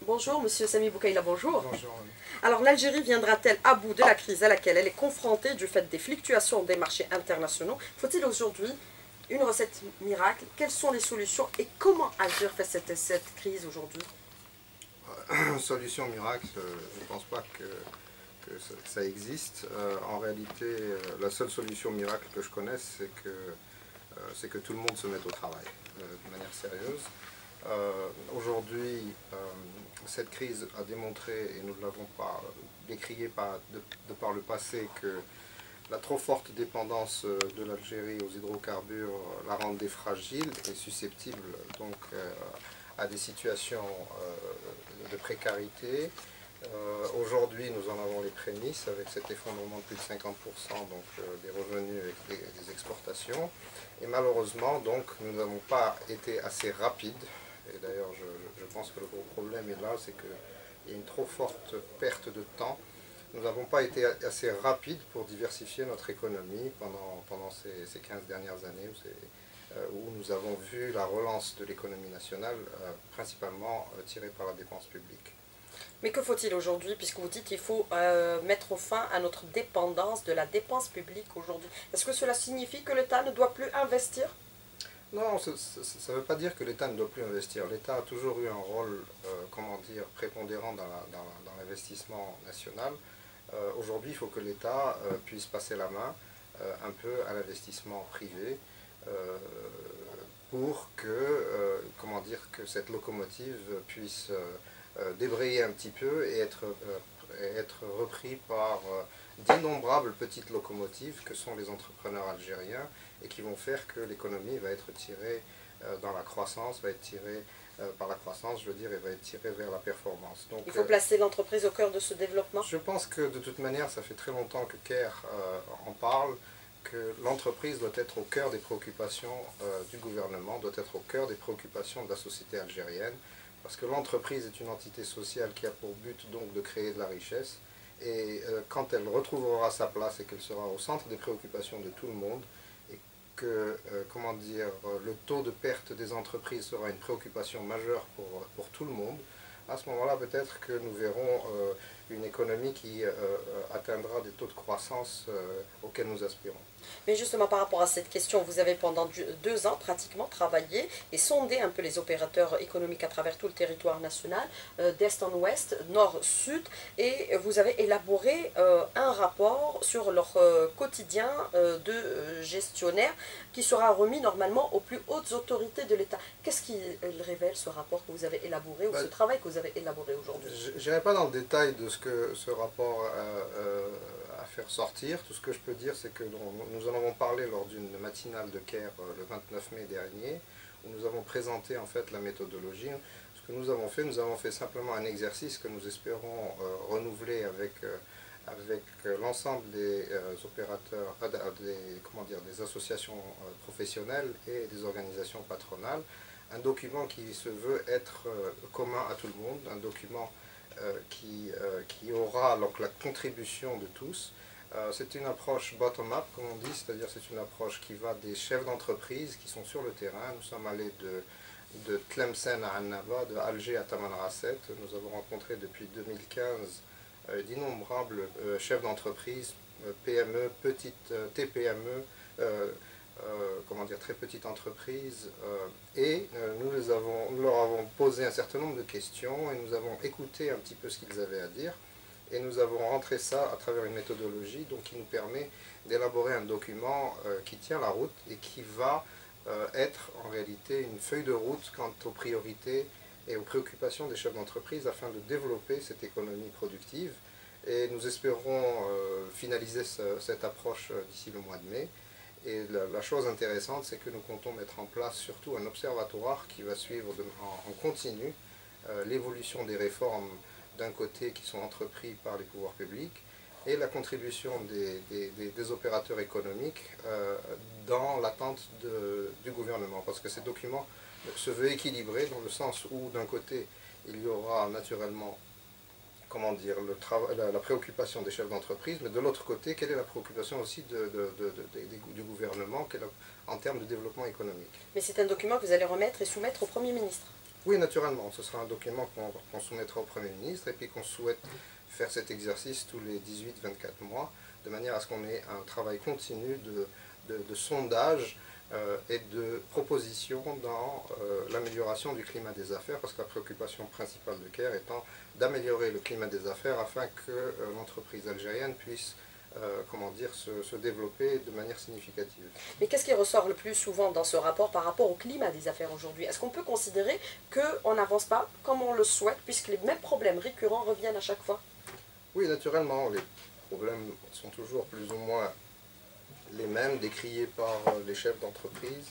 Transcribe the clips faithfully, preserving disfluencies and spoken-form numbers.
Bonjour, monsieur Sami Boukaïla, bonjour. Bonjour. Alors, l'Algérie viendra-t-elle à bout de la crise à laquelle elle est confrontée du fait des fluctuations des marchés internationaux? Faut-il aujourd'hui une recette miracle? Quelles sont les solutions et comment agir face à cette, cette crise aujourd'hui? Solution miracle, euh, je ne pense pas que, que ça, ça existe. Euh, en réalité, euh, la seule solution miracle que je connaisse, c'est que, euh, c'est que tout le monde se mette au travail euh, de manière sérieuse. Euh, Aujourd'hui, euh, cette crise a démontré, et nous ne l'avons pas décrié par, de, de par le passé, que la trop forte dépendance de l'Algérie aux hydrocarbures la rendait fragile et susceptible donc euh, à des situations euh, de précarité. Euh, Aujourd'hui, nous en avons les prémices avec cet effondrement de plus de cinquante pour cent donc, euh, des revenus et des, des exportations. Et malheureusement, donc, nous n'avons pas été assez rapides. Et d'ailleurs, je, je pense que le gros problème est là, c'est qu'il y a une trop forte perte de temps. Nous n'avons pas été assez rapides pour diversifier notre économie pendant, pendant ces, ces quinze dernières années où, euh, où nous avons vu la relance de l'économie nationale euh, principalement euh, tirée par la dépense publique. Mais que faut-il aujourd'hui, puisque vous dites qu'il faut euh, mettre fin à notre dépendance de la dépense publique aujourd'hui? Est-ce que cela signifie que l'État ne doit plus investir? Non, ça ne veut pas dire que l'État ne doit plus investir. L'État a toujours eu un rôle, euh, comment dire, prépondérant dans l'investissement national. Euh, Aujourd'hui, il faut que l'État euh, puisse passer la main euh, un peu à l'investissement privé euh, pour que, euh, comment dire, que cette locomotive puisse euh, débrayer un petit peu et être, euh, être repris par euh, d'innombrables petites locomotives que sont les entrepreneurs algériens et qui vont faire que l'économie va être tirée euh, dans la croissance, va être tirée euh, par la croissance, je veux dire, et va être tirée vers la performance. Donc, il faut placer l'entreprise au cœur de ce développement? Je pense que de toute manière, ça fait très longtemps que CARE euh, en parle, que l'entreprise doit être au cœur des préoccupations euh, du gouvernement, doit être au cœur des préoccupations de la société algérienne, parce que l'entreprise est une entité sociale qui a pour but donc de créer de la richesse, et euh, quand elle retrouvera sa place et qu'elle sera au centre des préoccupations de tout le monde, et que, euh, comment dire, le taux de perte des entreprises sera une préoccupation majeure pour, pour tout le monde, à ce moment-là, peut-être que nous verrons euh, une économie qui euh, atteindra des taux de croissance euh, auxquels nous aspirons. Mais justement, par rapport à cette question, vous avez pendant deux ans pratiquement travaillé et sondé un peu les opérateurs économiques à travers tout le territoire national, euh, d'est en ouest, nord-sud, et vous avez élaboré euh, un rapport sur leur euh, quotidien euh, de euh, gestionnaire qui sera remis normalement aux plus hautes autorités de l'État. Qu'est-ce qu'il révèle, ce rapport que vous avez élaboré, ou ben, ce travail que vous avez élaboré aujourd'hui? Je n'irai pas dans le détail de ce que ce rapport euh, euh, à faire sortir. Tout ce que je peux dire, c'est que nous en avons parlé lors d'une matinale de CARE euh, le vingt-neuf mai dernier, où nous avons présenté en fait la méthodologie. Ce que nous avons fait, nous avons fait simplement un exercice que nous espérons euh, renouveler avec, euh, avec l'ensemble des euh, opérateurs, euh, des, comment dire, des associations euh, professionnelles et des organisations patronales. Un document qui se veut être euh, commun à tout le monde, un document euh, qui, euh, qui aura donc la contribution de tous. Euh, c'est une approche bottom-up, comme on dit, c'est-à-dire c'est une approche qui va des chefs d'entreprise qui sont sur le terrain. Nous sommes allés de, de Tlemcen à Annaba, de Alger à Tamanrasset. Nous avons rencontré depuis deux mille quinze euh, d'innombrables euh, chefs d'entreprise, euh, P M E, petites euh, T P M E, euh, Euh, comment dire, très petite entreprise, euh, et euh, nous, les avons, nous leur avons posé un certain nombre de questions et nous avons écouté un petit peu ce qu'ils avaient à dire et nous avons rentré ça à travers une méthodologie donc, qui nous permet d'élaborer un document euh, qui tient la route et qui va euh, être en réalité une feuille de route quant aux priorités et aux préoccupations des chefs d'entreprise afin de développer cette économie productive, et nous espérons euh, finaliser ce, cette approche euh, d'ici le mois de mai. Et la, la chose intéressante, c'est que nous comptons mettre en place surtout un observatoire qui va suivre de, en, en continu euh, l'évolution des réformes d'un côté qui sont entreprises par les pouvoirs publics et la contribution des, des, des, des opérateurs économiques euh, dans l'attente du gouvernement. Parce que ces documents se veulent équilibrés dans le sens où d'un côté il y aura naturellement comment dire, le la, la préoccupation des chefs d'entreprise, mais de l'autre côté, quelle est la préoccupation aussi de, de, de, de, de, du gouvernement en termes de développement économique. Mais c'est un document que vous allez remettre et soumettre au Premier ministre. Oui, naturellement, ce sera un document qu'on qu'on soumettra au Premier ministre et puis qu'on souhaite faire cet exercice tous les dix-huit à vingt-quatre mois, de manière à ce qu'on ait un travail continu de, de, de sondage euh, et de proposition dans euh, l'amélioration du climat des affaires, parce que la préoccupation principale de CARE étant d'améliorer le climat des affaires afin que euh, l'entreprise algérienne puisse euh, comment dire, se, se développer de manière significative. Mais qu'est-ce qui ressort le plus souvent dans ce rapport par rapport au climat des affaires aujourd'hui? Est-ce qu'on peut considérer qu'on n'avance pas comme on le souhaite, puisque les mêmes problèmes récurrents reviennent à chaque fois? Oui, naturellement, les problèmes sont toujours plus ou moins les mêmes, décriés par les chefs d'entreprise.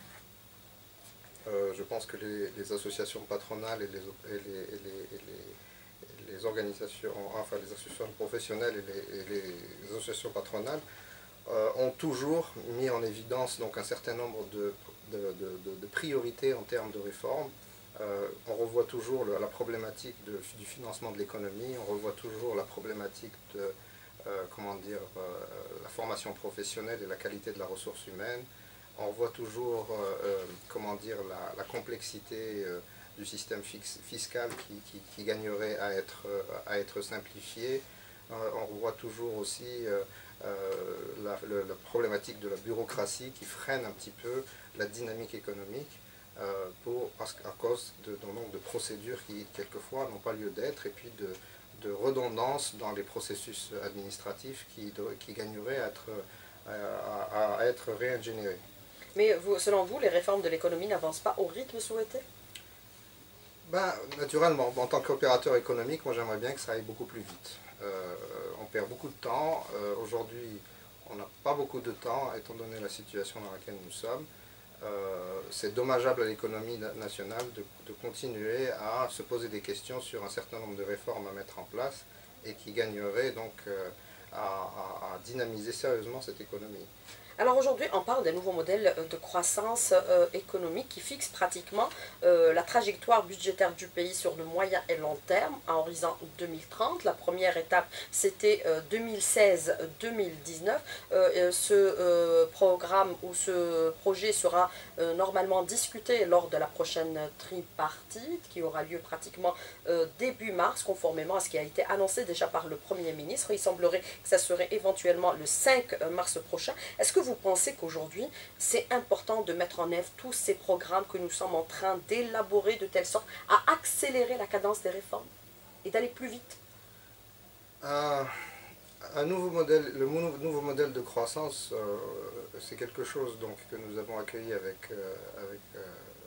Euh, je pense que les, les associations patronales et les, et les, et les, et les, les organisations, enfin les associations professionnelles et les, et les associations patronales euh, ont toujours mis en évidence donc, un certain nombre de, de, de, de priorités en termes de réforme. Euh, on revoit toujours le, la problématique de, du financement de l'économie, on revoit toujours la problématique de euh, comment dire, euh, la formation professionnelle et la qualité de la ressource humaine. On revoit toujours euh, comment dire, la, la complexité euh, du système fix, fiscal qui, qui, qui, gagnerait à être, euh, à être simplifié. Euh, on revoit toujours aussi euh, euh, la, le, la problématique de la bureaucratie qui freine un petit peu la dynamique économique. Euh, pour, parce, à cause de, de, donc, de procédures qui, quelquefois, n'ont pas lieu d'être, et puis de, de redondance dans les processus administratifs qui, de, qui gagneraient à être, à, à être réingénérés. Mais vous, selon vous, les réformes de l'économie n'avancent pas au rythme souhaité? Ben, naturellement, en tant qu'opérateur économique, moi j'aimerais bien que ça aille beaucoup plus vite. Euh, on perd beaucoup de temps. Euh, Aujourd'hui, on n'a pas beaucoup de temps, étant donné la situation dans laquelle nous sommes. Euh, c'est dommageable à l'économie nationale de, de continuer à se poser des questions sur un certain nombre de réformes à mettre en place et qui gagneraient donc euh, à, à, à dynamiser sérieusement cette économie. Alors aujourd'hui, on parle d'un nouveau modèle de croissance euh, économique qui fixe pratiquement euh, la trajectoire budgétaire du pays sur le moyen et long terme à horizon deux mille trente. La première étape, c'était euh, deux mille seize deux mille dix-neuf. Euh, ce euh, programme ou ce projet sera euh, normalement discuté lors de la prochaine tripartite qui aura lieu pratiquement euh, début mars, conformément à ce qui a été annoncé déjà par le Premier ministre. Il semblerait que ça serait éventuellement le cinq mars prochain. Est-ce que vous pensez qu'aujourd'hui, c'est important de mettre en œuvre tous ces programmes que nous sommes en train d'élaborer de telle sorte à accélérer la cadence des réformes et d'aller plus vite? euh, Un nouveau modèle, le nouveau modèle de croissance, euh, c'est quelque chose donc, que nous avons accueilli avec, euh, avec euh,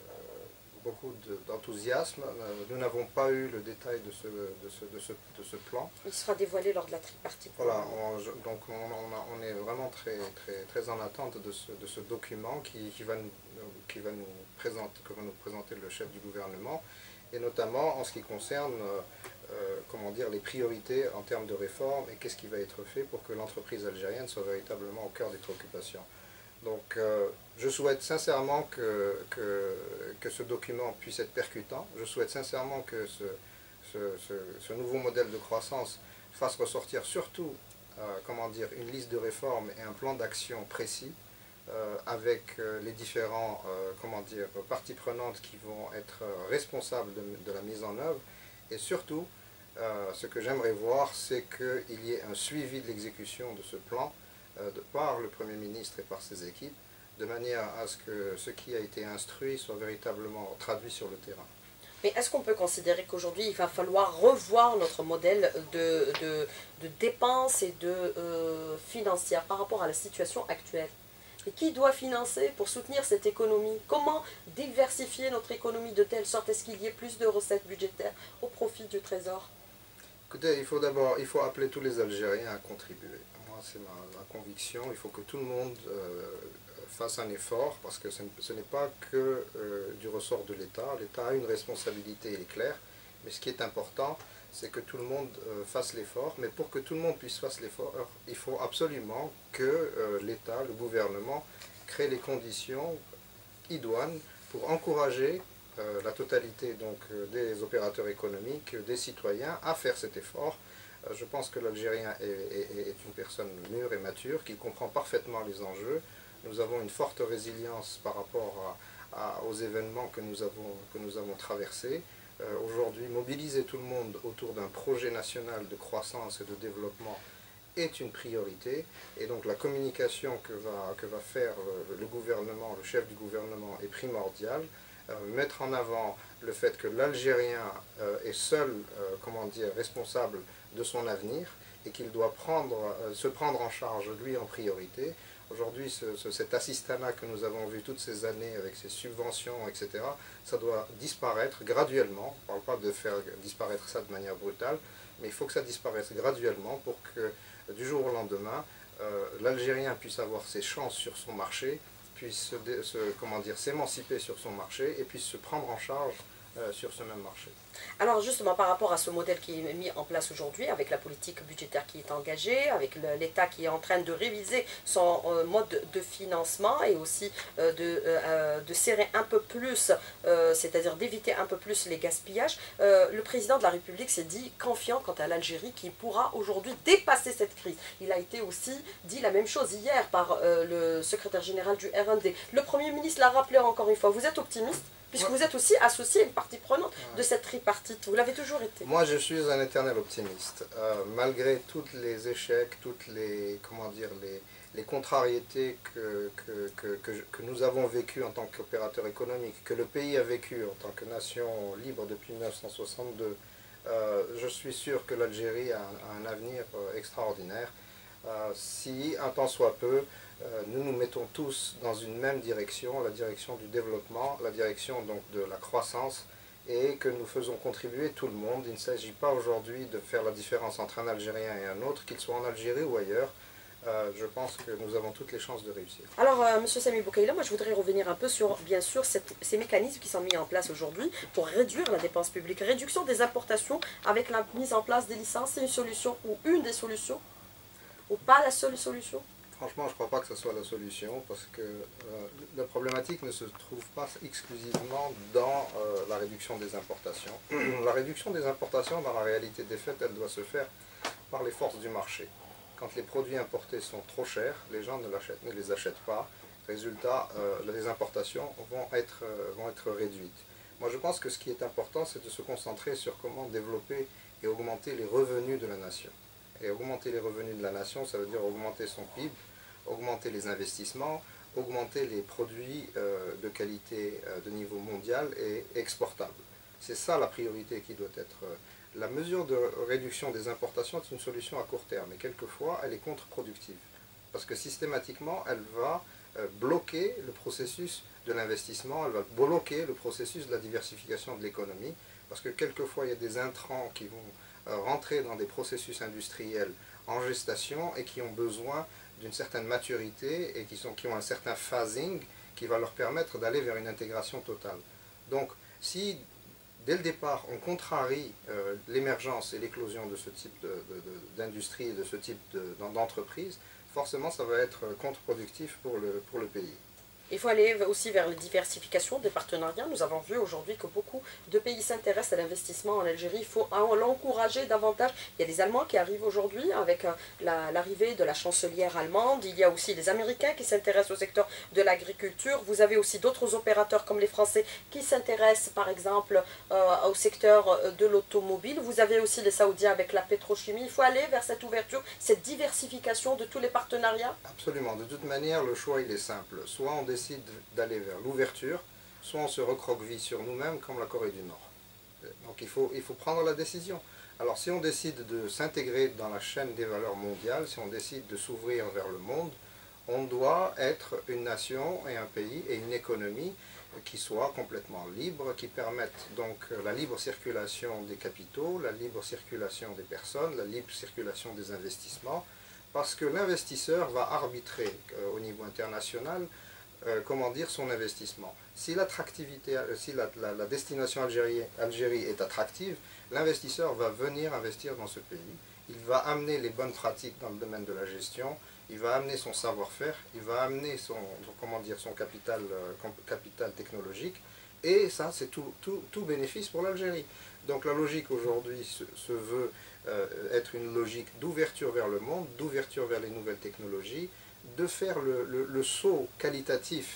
beaucoup d'enthousiasme. Nous n'avons pas eu le détail de ce, de, ce, de, ce, de ce plan. Il sera dévoilé lors de la tripartite. Voilà, on, donc on, on, a, on est vraiment très, très, très en attente de ce, de ce document qui, qui, va nous, qui va nous présenter, que va nous présenter le chef du gouvernement, et notamment en ce qui concerne euh, comment dire, les priorités en termes de réforme et qu'est-ce qui va être fait pour que l'entreprise algérienne soit véritablement au cœur des préoccupations. Donc euh, je souhaite sincèrement que, que, que ce document puisse être percutant. Je souhaite sincèrement que ce, ce, ce, ce nouveau modèle de croissance fasse ressortir surtout euh, comment dire, une liste de réformes et un plan d'action précis euh, avec euh, les différents euh, comment dire, parties prenantes qui vont être responsables de, de la mise en œuvre. Et surtout, euh, ce que j'aimerais voir, c'est qu'il y ait un suivi de l'exécution de ce plan de par le Premier ministre et par ses équipes, de manière à ce que ce qui a été instruit soit véritablement traduit sur le terrain. Mais est-ce qu'on peut considérer qu'aujourd'hui, il va falloir revoir notre modèle de, de, de dépenses et de euh, financières par rapport à la situation actuelle? Et qui doit financer pour soutenir cette économie? Comment diversifier notre économie de telle sorte à ce qu'il y ait plus de recettes budgétaires au profit du Trésor? Écoutez, il faut d'abord, il faut appeler tous les Algériens à contribuer. C'est ma, ma conviction, il faut que tout le monde euh, fasse un effort, parce que ce, ce n'est pas que euh, du ressort de l'État. L'État a une responsabilité, elle est claire, mais ce qui est important, c'est que tout le monde euh, fasse l'effort. Mais pour que tout le monde puisse faire l'effort, il faut absolument que euh, l'État, le gouvernement, crée les conditions idoines pour encourager euh, la totalité donc, des opérateurs économiques, des citoyens, à faire cet effort. Je pense que l'Algérien est, est, est une personne mûre et mature, qui comprend parfaitement les enjeux. Nous avons une forte résilience par rapport à, aux événements que nous avons, que nous avons traversés. Euh, Aujourd'hui, mobiliser tout le monde autour d'un projet national de croissance et de développement est une priorité, et donc la communication que va, que va faire le gouvernement, le chef du gouvernement est primordiale. Euh, mettre en avant le fait que l'Algérien euh, est seul, euh, comment dire, responsable de son avenir et qu'il doit prendre, euh, se prendre en charge lui en priorité. Aujourd'hui, ce, ce, cet assistanat que nous avons vu toutes ces années avec ses subventions, et cetera, ça doit disparaître graduellement. On ne parle pas de faire disparaître ça de manière brutale, mais il faut que ça disparaisse graduellement pour que du jour au lendemain, euh, l'Algérien puisse avoir ses chances sur son marché, puisse se, se, comment dire, s'émanciper sur son marché et puisse se prendre en charge euh, sur ce même marché. Alors justement, par rapport à ce modèle qui est mis en place aujourd'hui, avec la politique budgétaire qui est engagée, avec l'État qui est en train de réviser son euh, mode de financement et aussi euh, de, euh, de serrer un peu plus, euh, c'est-à-dire d'éviter un peu plus les gaspillages, euh, le président de la République s'est dit confiant quant à l'Algérie qui pourra aujourd'hui dépasser cette crise. Il a été aussi dit la même chose hier par euh, le secrétaire général du R N D. Le Premier ministre l'a rappelé encore une fois. Vous êtes optimiste ? Puisque ouais. vous êtes aussi associé à une partie prenante ouais. de cette tripartite. Vous l'avez toujours été. Moi, je suis un éternel optimiste. Euh, malgré tous les échecs, toutes les, comment dire, les, les contrariétés que, que, que, que, que nous avons vécues en tant qu'opérateur économique, que le pays a vécu en tant que nation libre depuis mille neuf cent soixante-deux, euh, je suis sûr que l'Algérie a, a un avenir euh, extraordinaire. Euh, si, un temps soit peu, euh, nous nous mettons tous dans une même direction, la direction du développement, la direction donc de la croissance, et que nous faisons contribuer tout le monde. Il ne s'agit pas aujourd'hui de faire la différence entre un Algérien et un autre, qu'il soit en Algérie ou ailleurs. Euh, je pense que nous avons toutes les chances de réussir. Alors, euh, M. Sami Boukaïla, moi je voudrais revenir un peu sur, bien sûr, cette, ces mécanismes qui sont mis en place aujourd'hui pour réduire la dépense publique. Réduction des importations avec la mise en place des licences, c'est une solution ou une des solutions, ou pas la seule solution? Franchement, je ne crois pas que ce soit la solution, parce que euh, la problématique ne se trouve pas exclusivement dans euh, la réduction des importations. La réduction des importations, dans la réalité des faits, elle doit se faire par les forces du marché. Quand les produits importés sont trop chers, les gens ne, ne les achètent pas. Résultat, euh, les importations vont être, euh, vont être réduites. Moi, je pense que ce qui est important, c'est de se concentrer sur comment développer et augmenter les revenus de la nation. Et augmenter les revenus de la nation, ça veut dire augmenter son P I B, augmenter les investissements, augmenter les produits euh, de qualité euh, de niveau mondial et exportables. C'est ça la priorité qui doit être. Euh, la mesure de réduction des importations est une solution à court terme, et quelquefois elle est contre-productive. Parce que systématiquement, elle va euh, bloquer le processus de l'investissement, elle va bloquer le processus de la diversification de l'économie, parce que quelquefois il y a des intrants qui vont euh, rentrer dans des processus industriels en gestation et qui ont besoin d'une certaine maturité et qui, sont, qui ont un certain phasing qui va leur permettre d'aller vers une intégration totale. Donc, si dès le départ on contrarie euh, l'émergence et l'éclosion de ce type d'industrie et de ce type d'entreprise, forcément ça va être contre-productif pour le, pour le pays. Il faut aller aussi vers la diversification des partenariats. Nous avons vu aujourd'hui que beaucoup de pays s'intéressent à l'investissement en Algérie. Il faut l'encourager davantage. Il y a des Allemands qui arrivent aujourd'hui avec l'arrivée de la chancelière allemande. Il y a aussi les Américains qui s'intéressent au secteur de l'agriculture. Vous avez aussi d'autres opérateurs comme les Français qui s'intéressent par exemple euh, au secteur de l'automobile. Vous avez aussi les Saoudiens avec la pétrochimie. Il faut aller vers cette ouverture, cette diversification de tous les partenariats. Absolument. De toute manière, le choix il est simple. Soit on décide d'aller vers l'ouverture, soit on se recroqueville sur nous-mêmes comme la Corée du Nord. Donc il faut, il faut prendre la décision. Alors si on décide de s'intégrer dans la chaîne des valeurs mondiales, si on décide de s'ouvrir vers le monde, on doit être une nation et un pays et une économie qui soit complètement libre, qui permettent donc la libre circulation des capitaux, la libre circulation des personnes, la libre circulation des investissements, parce que l'investisseur va arbitrer euh, au niveau international Euh, comment dire, son investissement. Si l'attractivité, euh, si la, la, la destination Algérie, Algérie est attractive, l'investisseur va venir investir dans ce pays. Il va amener les bonnes pratiques dans le domaine de la gestion, il va amener son savoir-faire, il va amener son, son, comment dire, son capital, euh, capital technologique, et ça c'est tout, tout, tout bénéfice pour l'Algérie. Donc la logique aujourd'hui se, se veut euh, être une logique d'ouverture vers le monde, d'ouverture vers les nouvelles technologies, de faire le, le, le saut qualitatif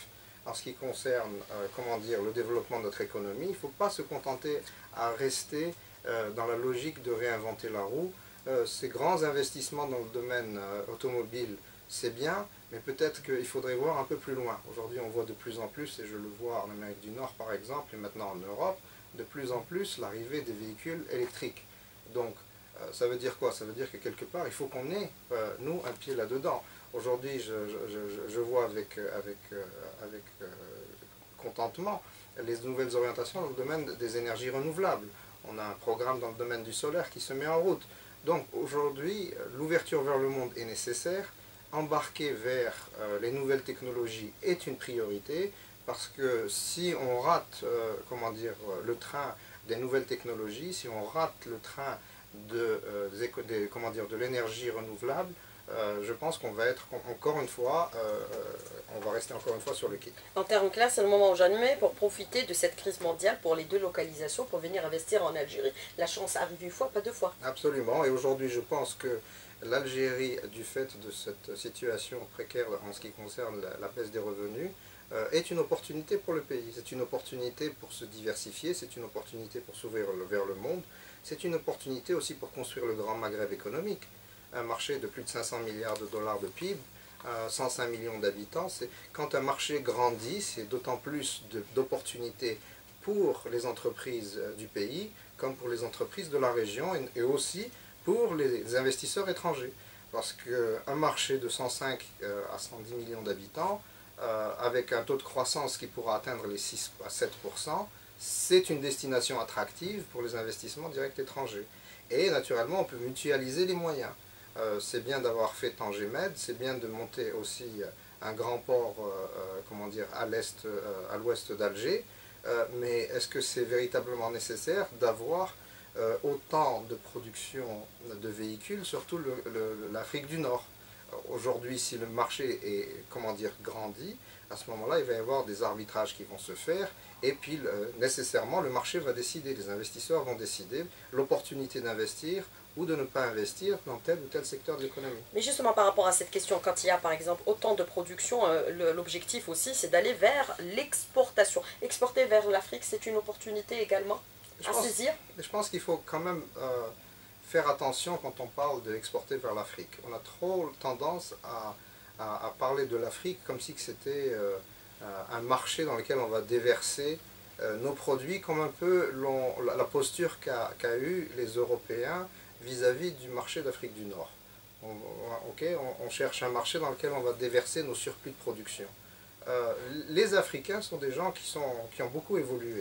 en ce qui concerne, euh, comment dire, le développement de notre économie. Il ne faut pas se contenter à rester euh, dans la logique de réinventer la roue. Euh, ces grands investissements dans le domaine euh, automobile, c'est bien, mais peut-être qu'il faudrait voir un peu plus loin. Aujourd'hui, on voit de plus en plus, et je le vois en Amérique du Nord par exemple, et maintenant en Europe, de plus en plus l'arrivée des véhicules électriques. Donc, euh, ça veut dire quoi? Ça veut dire que quelque part, il faut qu'on ait, euh, nous, un pied là-dedans. Aujourd'hui, je, je, je, je vois avec, avec, euh, avec euh, contentement les nouvelles orientations dans le domaine des énergies renouvelables. On a un programme dans le domaine du solaire qui se met en route. Donc aujourd'hui, l'ouverture vers le monde est nécessaire. Embarquer vers euh, les nouvelles technologies est une priorité parce que si on rate, euh, comment dire, le train des nouvelles technologies, si on rate le train de, euh, des, des, comment dire, de l'énergie renouvelable, Euh, je pense qu'on va être encore une fois, euh, on va rester encore une fois sur le quai. En termes clairs, c'est le moment ou jamais pour profiter de cette crise mondiale pour les délocalisations, pour venir investir en Algérie. La chance arrive une fois, pas deux fois. Absolument, et aujourd'hui je pense que l'Algérie, du fait de cette situation précaire en ce qui concerne la, la baisse des revenus, euh, est une opportunité pour le pays. C'est une opportunité pour se diversifier, c'est une opportunité pour s'ouvrir vers le monde, c'est une opportunité aussi pour construire le grand Maghreb économique. Un marché de plus de cinq cents milliards de dollars de P I B, euh, cent cinq millions d'habitants. Quand un marché grandit, c'est d'autant plus d'opportunités pour les entreprises du pays, comme pour les entreprises de la région, et, et aussi pour les investisseurs étrangers. Parce qu'un marché de cent cinq à cent dix millions d'habitants, euh, avec un taux de croissance qui pourra atteindre les six à sept pour cent, c'est une destination attractive pour les investissements directs étrangers. Et naturellement, on peut mutualiser les moyens. Euh, c'est bien d'avoir fait Tangemed, c'est bien de monter aussi un grand port, euh, euh, comment dire, à l'est, euh, à l'ouest d'Alger, euh, mais est-ce que c'est véritablement nécessaire d'avoir euh, autant de production de véhicules, surtout l'Afrique du Nord? Aujourd'hui, si le marché est, comment dire, grandi, à ce moment-là, il va y avoir des arbitrages qui vont se faire, et puis euh, nécessairement, le marché va décider, les investisseurs vont décider l'opportunité d'investir ou de ne pas investir dans tel ou tel secteur de l'économie. Mais justement par rapport à cette question, quand il y a par exemple autant de production, euh, l'objectif aussi c'est d'aller vers l'exportation. Exporter vers l'Afrique, c'est une opportunité également je à pense, saisir. Je pense qu'il faut quand même euh, faire attention quand on parle d'exporter vers l'Afrique. On a trop tendance à, à, à parler de l'Afrique comme si c'était euh, un marché dans lequel on va déverser euh, nos produits, comme un peu la, la posture qu'a qu'a eu les Européens vis-à-vis du marché d'Afrique du Nord. On, okay, on, on cherche un marché dans lequel on va déverser nos surplus de production. Euh, les Africains sont des gens qui, sont, qui ont beaucoup évolué.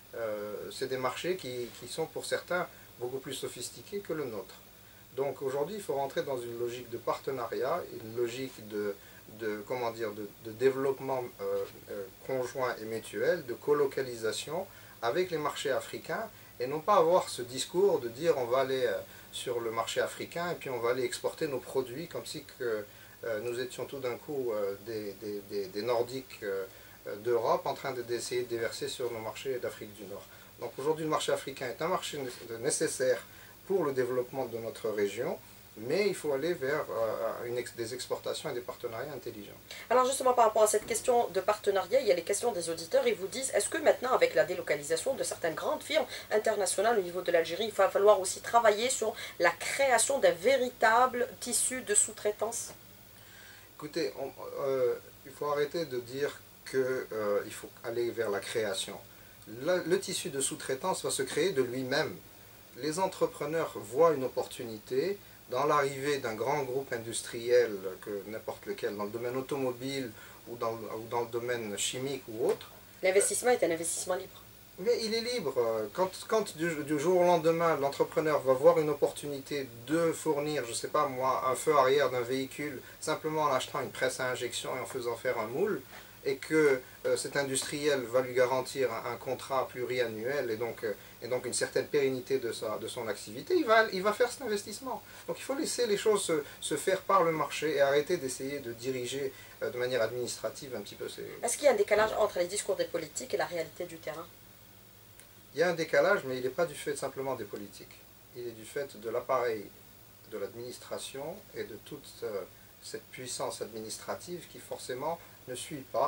Euh, c'est des marchés qui, qui sont pour certains beaucoup plus sophistiqués que le nôtre. Donc aujourd'hui, il faut rentrer dans une logique de partenariat, une logique de, de, comment dire, de, de développement euh, euh, conjoint et mutuel, de colocalisation avec les marchés africains, et non pas avoir ce discours de dire on va aller euh, sur le marché africain et puis on va aller exporter nos produits comme si que, euh, nous étions tout d'un coup euh, des, des, des, des Nordiques euh, d'Europe en train d'essayer de déverser sur nos marchés d'Afrique du Nord. Donc aujourd'hui le marché africain est un marché nécessaire pour le développement de notre région, mais il faut aller vers euh, une ex des exportations et des partenariats intelligents. Alors justement par rapport à cette question de partenariat, il y a les questions des auditeurs, ils vous disent, est-ce que maintenant avec la délocalisation de certaines grandes firmes internationales au niveau de l'Algérie, il va falloir aussi travailler sur la création d'un véritable tissu de sous-traitance? Écoutez, on, euh, il faut arrêter de dire qu'il euh, faut aller vers la création. Le, le tissu de sous-traitance va se créer de lui-même. Les entrepreneurs voient une opportunité dans l'arrivée d'un grand groupe industriel, que n'importe lequel, dans le domaine automobile ou dans, ou dans le domaine chimique ou autre. L'investissement est un investissement libre. Mais il est libre. Quand, quand du, du jour au lendemain, l'entrepreneur va voir une opportunité de fournir, je ne sais pas moi, un feu arrière d'un véhicule, simplement en achetant une presse à injection et en faisant faire un moule, et que euh, cet industriel va lui garantir un, un contrat pluriannuel et donc, euh, et donc une certaine pérennité de, sa, de son activité, il va, il va faire cet investissement. Donc il faut laisser les choses se, se faire par le marché et arrêter d'essayer de diriger euh, de manière administrative un petit peu ces... Est-ce qu'il y a un décalage entre les discours des politiques et la réalité du terrain? Il y a un décalage, mais il n'est pas du fait simplement des politiques. Il est du fait de l'appareil de l'administration et de toute euh, cette puissance administrative qui forcément ne suit pas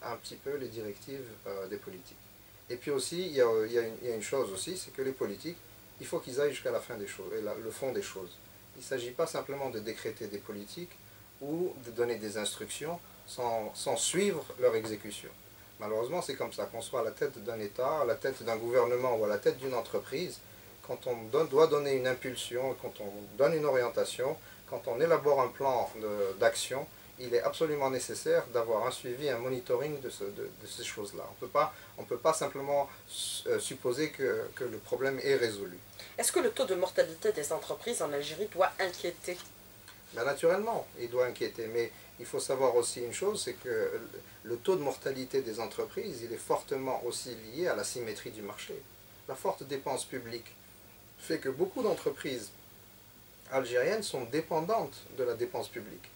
un petit peu les directives euh, des politiques. Et puis aussi, il y a, il y a, une, il y a une chose aussi, c'est que les politiques, il faut qu'ils aillent jusqu'à la fin des choses, et la, le fond des choses. Il ne s'agit pas simplement de décréter des politiques ou de donner des instructions sans, sans suivre leur exécution. Malheureusement, c'est comme ça, qu'on soit à la tête d'un État, à la tête d'un gouvernement ou à la tête d'une entreprise, quand on donne, doit donner une impulsion, quand on donne une orientation, quand on élabore un plan d'action, il est absolument nécessaire d'avoir un suivi, un monitoring de, ce, de, de ces choses-là. On peut pas, on ne peut pas simplement supposer que, que le problème est résolu. Est-ce que le taux de mortalité des entreprises en Algérie doit inquiéter? Ben, naturellement, il doit inquiéter, mais il faut savoir aussi une chose, c'est que le taux de mortalité des entreprises, il est fortement aussi lié à la symétrie du marché. La forte dépense publique fait que beaucoup d'entreprises algériennes sont dépendantes de la dépense publique.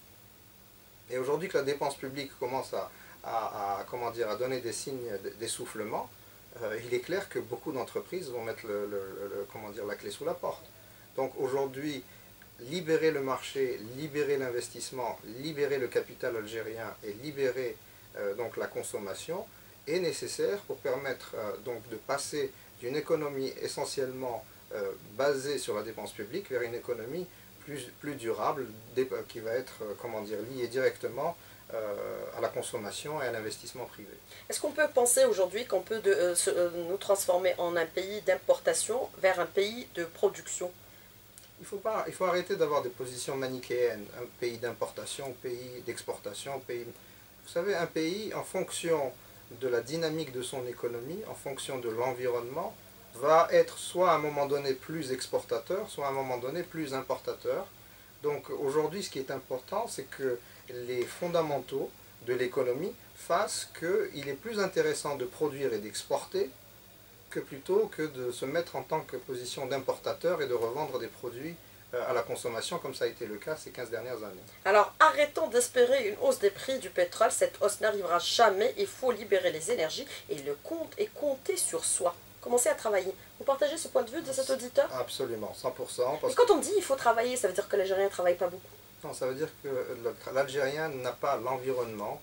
Et aujourd'hui que la dépense publique commence à, à, à, comment dire, à donner des signes d'essoufflement, euh, il est clair que beaucoup d'entreprises vont mettre le, le, le, comment dire, la clé sous la porte. Donc aujourd'hui, libérer le marché, libérer l'investissement, libérer le capital algérien et libérer euh, donc la consommation est nécessaire pour permettre euh, donc de passer d'une économie essentiellement euh, basée sur la dépense publique vers une économie plus, plus durable qui va être euh, comment dire, liée directement euh, à la consommation et à l'investissement privé. Est-ce qu'on peut penser aujourd'hui qu'on peut de, euh, se, euh, nous transformer en un pays d'importation vers un pays de production? Il faut, pas, il faut arrêter d'avoir des positions manichéennes, un pays d'importation, un pays d'exportation, un pays... Vous savez, un pays, en fonction de la dynamique de son économie, en fonction de l'environnement, va être soit à un moment donné plus exportateur, soit à un moment donné plus importateur. Donc aujourd'hui, ce qui est important, c'est que les fondamentaux de l'économie fassent qu'il est plus intéressant de produire et d'exporter que plutôt que de se mettre en tant que position d'importateur et de revendre des produits à la consommation, comme ça a été le cas ces quinze dernières années. Alors arrêtons d'espérer une hausse des prix du pétrole, cette hausse n'arrivera jamais, il faut libérer les énergies et le compte et compter sur soi. Commencer à travailler. Vous partagez ce point de vue de cet auditeur? Absolument, cent pour cent. Parce et quand on dit il faut travailler, ça veut dire que l'Algérien ne travaille pas beaucoup? Non, ça veut dire que l'Algérien n'a pas l'environnement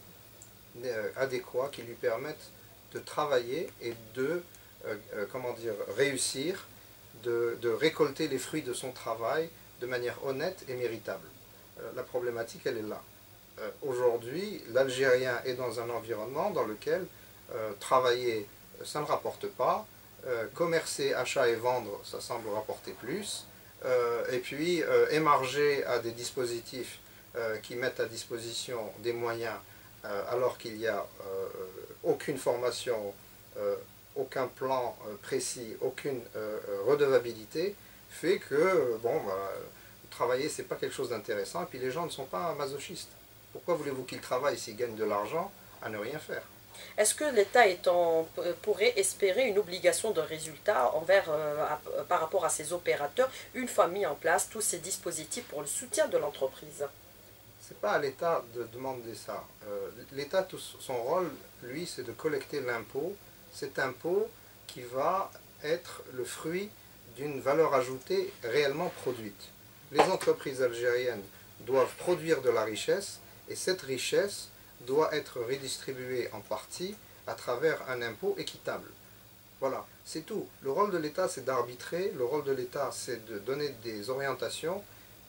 adéquat qui lui permette de travailler et de Euh, euh, comment dire, réussir, de, de récolter les fruits de son travail de manière honnête et méritable. Euh, la problématique, elle est là. Euh, Aujourd'hui, l'Algérien est dans un environnement dans lequel euh, travailler, ça ne rapporte pas, euh, commercer, achat et vendre, ça semble rapporter plus, euh, et puis euh, émarger à des dispositifs euh, qui mettent à disposition des moyens euh, alors qu'il n'y a euh, aucune formation euh, aucun plan euh, précis, aucune euh, redevabilité, fait que, euh, bon, bah, travailler, c'est pas quelque chose d'intéressant, et puis les gens ne sont pas masochistes. Pourquoi voulez-vous qu'ils travaillent s'ils gagnent de l'argent à ne rien faire? Est-ce que l'État pourrait espérer une obligation de résultat envers, euh, à, par rapport à ses opérateurs, une fois mis en place tous ces dispositifs pour le soutien de l'entreprise? C'est pas à l'État de demander ça. Euh, L'État, son rôle, lui, c'est de collecter l'impôt, cet impôt qui va être le fruit d'une valeur ajoutée réellement produite. Les entreprises algériennes doivent produire de la richesse et cette richesse doit être redistribuée en partie à travers un impôt équitable. Voilà, c'est tout. Le rôle de l'État, c'est d'arbitrer, le rôle de l'État, c'est de donner des orientations.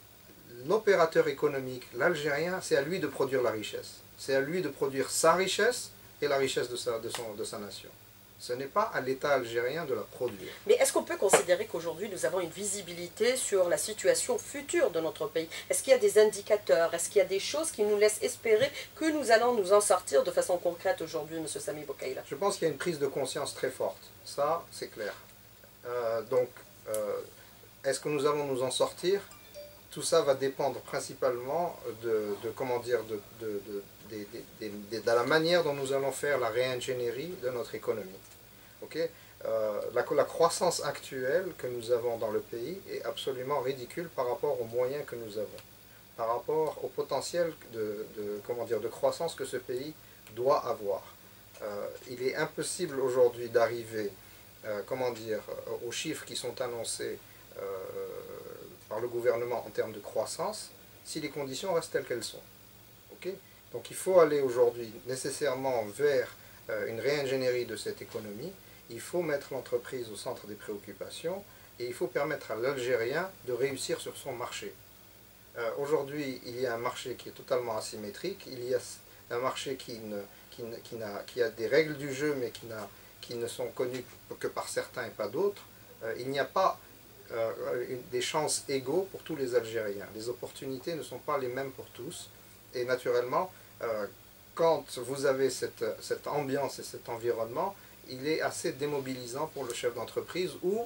L'opérateur économique, l'Algérien, c'est à lui de produire la richesse. C'est à lui de produire sa richesse et la richesse de sa, de son, de sa nation. Ce n'est pas à l'État algérien de la produire. Mais est-ce qu'on peut considérer qu'aujourd'hui nous avons une visibilité sur la situation future de notre pays? Est-ce qu'il y a des indicateurs? Est-ce qu'il y a des choses qui nous laissent espérer que nous allons nous en sortir de façon concrète aujourd'hui, M. Sami Boukaïla? Je pense qu'il y a une prise de conscience très forte. Ça, c'est clair. Euh, donc, euh, est-ce que nous allons nous en sortir? Tout ça va dépendre principalement de, de comment dire, de, de, de, de, de, de, de la manière dont nous allons faire la réingénierie de notre économie. Okay? Euh, la, la croissance actuelle que nous avons dans le pays est absolument ridicule par rapport aux moyens que nous avons, par rapport au potentiel de, de, comment dire, de croissance que ce pays doit avoir. Euh, il est impossible aujourd'hui d'arriver, euh, comment dire, aux chiffres qui sont annoncés euh, par le gouvernement en termes de croissance si les conditions restent telles qu'elles sont. Okay? Donc il faut aller aujourd'hui nécessairement vers euh, une réingénierie de cette économie. Il faut mettre l'entreprise au centre des préoccupations et il faut permettre à l'Algérien de réussir sur son marché. Euh, aujourd'hui, il y a un marché qui est totalement asymétrique, il y a un marché qui, ne, qui, ne, qui, n'a, qui a des règles du jeu mais qui, n'a, qui ne sont connues que par certains et pas d'autres. Euh, il n'y a pas euh, une, des chances égaux pour tous les Algériens. Les opportunités ne sont pas les mêmes pour tous. Et naturellement, euh, quand vous avez cette, cette ambiance et cet environnement, il est assez démobilisant pour le chef d'entreprise ou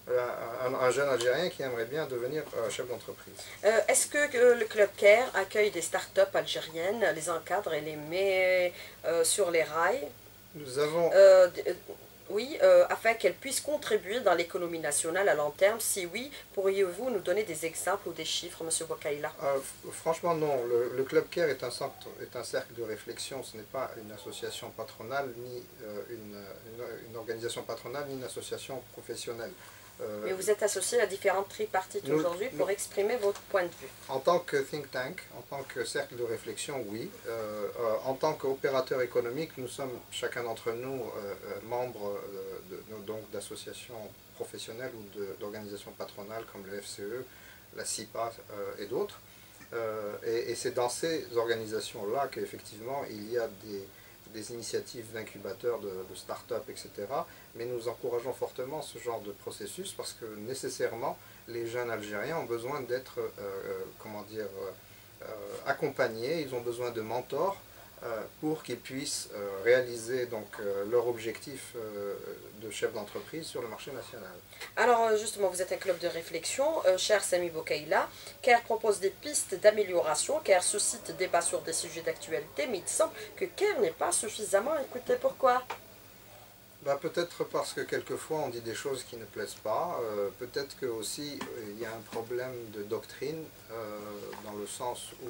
un, un jeune Algérien qui aimerait bien devenir euh, chef d'entreprise. Euh, Est-ce que euh, le Club CARE accueille des start-up algériennes, les encadre et les met euh, sur les rails? Nous avons... Euh, oui, euh, afin qu'elles puissent contribuer dans l'économie nationale à long terme. Si oui, pourriez-vous nous donner des exemples ou des chiffres, M. Boukaïla? euh, Franchement, non. Le, le Club CARE est un, centre, est un cercle de réflexion. Ce n'est pas une association patronale, ni euh, une, une, une organisation patronale, ni une association professionnelle. Euh, Mais vous êtes associé à différentes tripartites aujourd'hui pour exprimer votre point de vue. En tant que think tank, en tant que cercle de réflexion, oui. Euh, euh, en tant qu'opérateur économique, nous sommes, chacun d'entre nous, euh, membres de, de, donc d'associations professionnelles ou d'organisations patronales comme le F C E, la C I P A euh, et d'autres. Euh, et et c'est dans ces organisations-là qu'effectivement il y a des des initiatives d'incubateurs, de, de start-up, et cetera. Mais nous encourageons fortement ce genre de processus parce que nécessairement, les jeunes Algériens ont besoin d'être, euh, comment dire, euh, accompagnés, ils ont besoin de mentors euh, pour qu'ils puissent euh, réaliser donc, euh, leur objectif euh, de chef d'entreprise sur le marché national. Alors justement, vous êtes un club de réflexion, euh, cher Sami Boukaïla. CARE propose des pistes d'amélioration, CARE suscite débat sur des sujets d'actualité, mais il semble que CARE n'est pas suffisamment écouté. Pourquoi? Bah, peut-être parce que quelquefois on dit des choses qui ne plaisent pas, euh, peut-être que aussi euh, il y a un problème de doctrine, euh, dans le sens où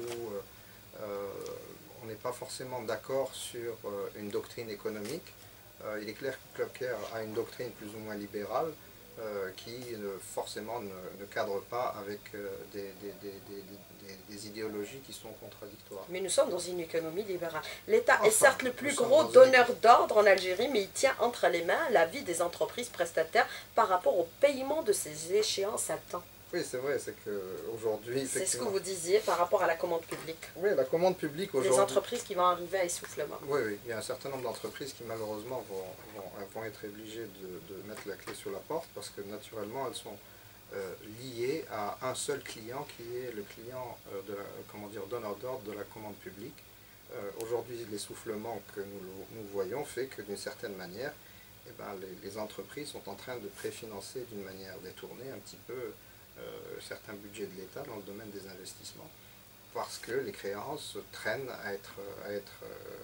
euh, on n'est pas forcément d'accord sur euh, une doctrine économique. Euh, il est clair que Club CARE a une doctrine plus ou moins libérale, Euh, qui euh, forcément ne, ne cadre pas avec euh, des, des, des, des, des idéologies qui sont contradictoires. Mais nous sommes dans une économie libérale. L'État enfin, est certes le plus gros donneur d'ordre en Algérie, mais il tient entre les mains la vie des entreprises prestataires par rapport au paiement de ces échéances à temps. Oui, c'est vrai, c'est qu'aujourd'hui... C'est ce que vous disiez par rapport à la commande publique. Oui, la commande publique aujourd'hui... Les entreprises qui vont arriver à essoufflement. Oui, oui, il y a un certain nombre d'entreprises qui malheureusement vont, vont, vont être obligées de, de mettre la clé sur la porte parce que naturellement elles sont euh, liées à un seul client qui est le client euh, de la, comment dire, donneur d'ordre de la commande publique. Euh, aujourd'hui, l'essoufflement que nous, nous voyons fait que d'une certaine manière, eh ben, les, les entreprises sont en train de préfinancer d'une manière détournée un petit peu Euh, certains budgets de l'État dans le domaine des investissements, parce que les créances traînent à être, à être,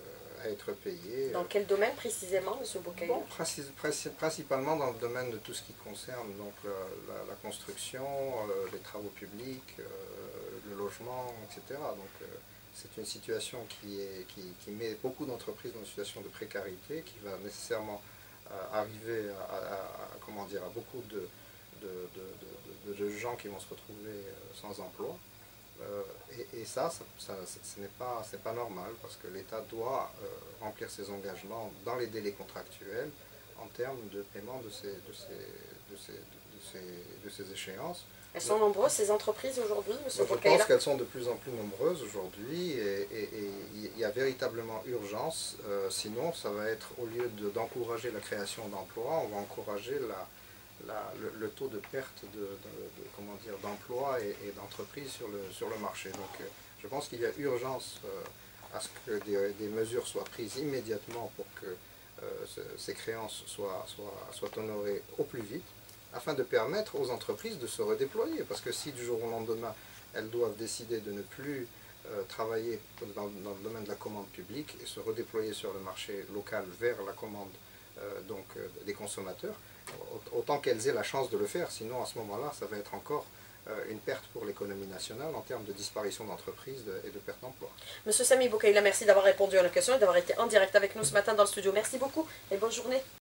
à être payées. Dans quel domaine précisément, M. Boukaïla? Bon, principalement dans le domaine de tout ce qui concerne donc, la, la, la construction, euh, les travaux publics, euh, le logement, et cetera. Donc euh, c'est une situation qui, est, qui, qui met beaucoup d'entreprises dans une situation de précarité, qui va nécessairement euh, arriver à, à, à, comment dire, à beaucoup de De, de, de, de gens qui vont se retrouver sans emploi. Euh, et, et ça, ça, ça ce n'est pas, c'est pas normal parce que l'État doit euh, remplir ses engagements dans les délais contractuels en termes de paiement de ces, de ces, de ces, de ces, de ces échéances. Elles sont nombreuses ces entreprises aujourd'hui, M. Je Boukaïla? pense qu'elles sont de plus en plus nombreuses aujourd'hui et, et, et il y a véritablement urgence. Euh, sinon, ça va être, au lieu d'encourager de, la création d'emplois, on va encourager la La, le, le taux de perte de, de, de, comment dire, d'emploi et, et d'entreprise sur le, sur le marché. Donc euh, je pense qu'il y a urgence euh, à ce que des, des mesures soient prises immédiatement pour que euh, ce, ces créances soient, soient, soient honorées au plus vite, afin de permettre aux entreprises de se redéployer. Parce que si du jour au lendemain, elles doivent décider de ne plus euh, travailler dans, dans le domaine de la commande publique et se redéployer sur le marché local vers la commande euh, donc, euh, des consommateurs, autant qu'elles aient la chance de le faire, sinon à ce moment-là, ça va être encore euh, une perte pour l'économie nationale en termes de disparition d'entreprises et de perte d'emploi. Monsieur Sami Boukaïla, merci d'avoir répondu à la question et d'avoir été en direct avec nous ce matin dans le studio. Merci beaucoup et bonne journée.